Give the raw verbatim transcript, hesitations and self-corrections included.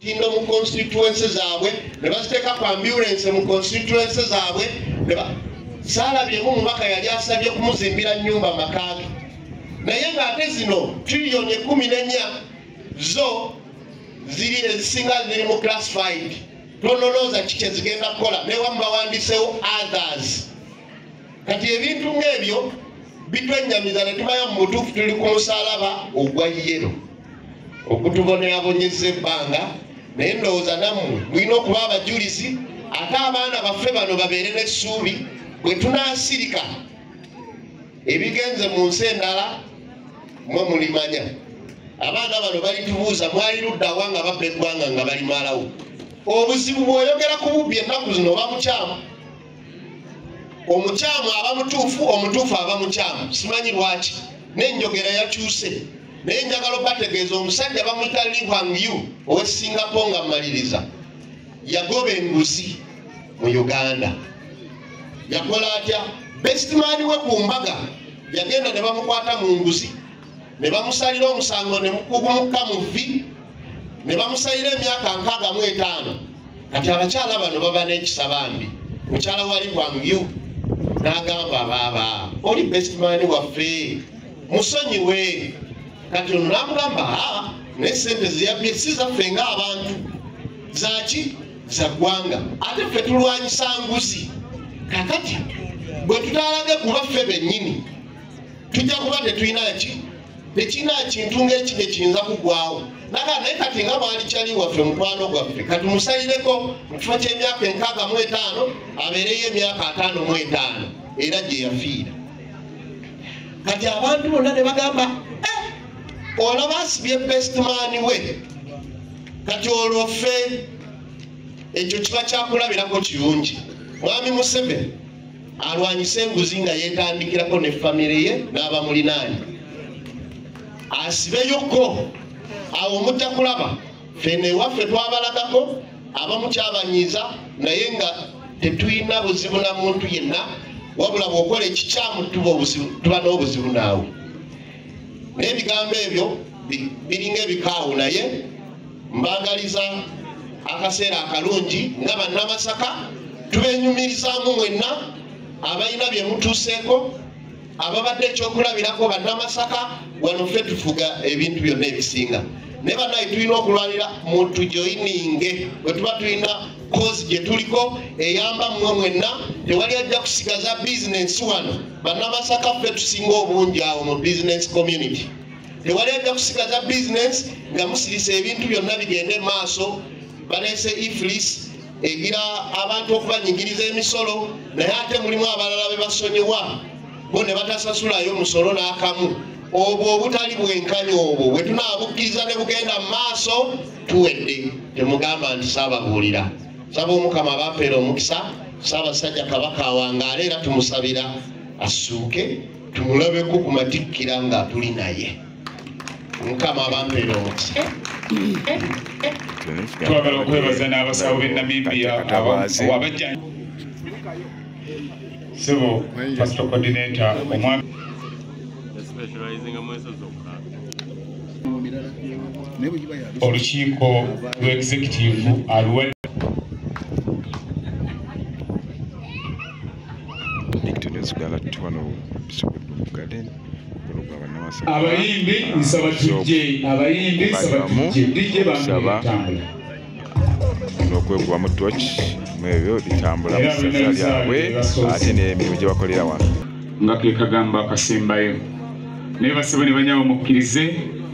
tindo mu constituency zaabwe ne baziteeka ku ambulance mu constituency zaabwe ne ba saalabyemu omubaka yali asabye kumuzimbira nnyumba makaaga naye ng'ate zino trillion ekumi n'ennya zo ziri ezisinga ziri mu classified tonolooza kiki ezigenda kukola newamu bawandiseewo others kati ebintu ng'ebyo bitwennyamiza ne tubayo mu butuufu tuli ku musalaba ogwa yero okutuboneyabonyeza ebbanga naye ndowooza nammwe mulina okuba abajulizi ate abaana baffe bano babeere n'essuubi bwe tunaasirika ebigenze mu nsi endala mwe mulimanya abaana bano balitubuuza mwali luddawa nga babba eggwanga nga balimalawo obuzibu bw'oyogera ku bubbi ennaku zino oba mukyamu omukyamu aba mutuufu omutuufu aba mukyamu simanyi lwaki n'enjogera yakyuse naye njagala obategeeza omusajja bamuyita Lee Kuan Yew owe Singapore nga mmaliriza yagoba enguzi mu Uganda yakola atya best man we ku mbaga yagenda ne bamukwata mu nguzi ne bamusalira omusango ne mukugumuka mu vi ne bamusalira emyaka nkaaga mu etaano kati abakyala bano baba n'ekisa bambi mukyala wa Lee Kuan Yew n'agamba baaba oli best man waffe musonyiwe kati ono n'amugamba aa naye sente zeyabye si zaffe ng'abantu zaki za ggwanga ate ffe tulwanyisa nguzi kakati bwe tutaalage kuba ffe bennyini tujja kuba tetulina ki tekina kintu ng'ekino kiyinza kugwawo naga naye kati nga mwali kyali waffe mukwano gwaffe kati musalireko mu kifo ky'emyaka enkaaga mu etaano abeereyo emyaka ataano mu etaano era gye yafiira kati abantu bonna ne bagamba olaba asibye best man we kati olwo ffe ekyo kiba kyakulabirako kirungi mwami Museveni alwanyisa enguzi nga yeetandikirako ne famire ye n'abamulinaani asibeyoko awo mujja kulaba fene waffe twabalagako abamukyabanyiza naye nga tetulina buzibu na muntu yenna wabula bw'okola ekikyamu tuba n'obuzibu naawe n'ebigambo ebyo biringa ebikaawo naye mbagaliza akaseera akalungi nga bannamasaka tubenyumirizaamu mwenna abalina bye mutuuseeko ababadde ekyokulabirako bannamasaka wano ffe tufuga ebintu byonna ebisinga ne bannaye tulina okulwanira mu tujoyininge bwe tuba tulina kozi gye tuliko eyamba mmwe mwenna tewali ajja kusigaza bizinensi wano bannamasaka ffe tusinga obungi awo mu bizinensi community tewali ajja kusigaza bizinensi nga musirisa ebintu byonna bigende maaso baleese iflis egira abantu okubanyigiriza emisolo naye ate mulimu abalala be basonyiwa bo ne batasasulayo omusolo n'akamu obwo obutali bwenkanya obwo bwe tunaabukkiriza ne bugenda mu maaso tuwedde temugamba nti saababuulira saba omukama abampeera omukisa Ssaabasajja Kabaka awangaale era tumusabira assuuke tumulabeko ku matikkira nga tuli naye omukama abampeera omukisa twagala okwebaza n'abasawo b'e Namibia abajja Civil Pastoral Coordinator omwami olukiiko lw'executive aluwe abayimbi nsaba tujje abayimbi nsaba tujje dijje bamutambula n'okwekuba mu torch mu ebyo bitambula mu ssaza lyabwe ate n'emirimu gye bakolera wano nga ke kagamba akasembayo naye basaba ne banyawo mukkirize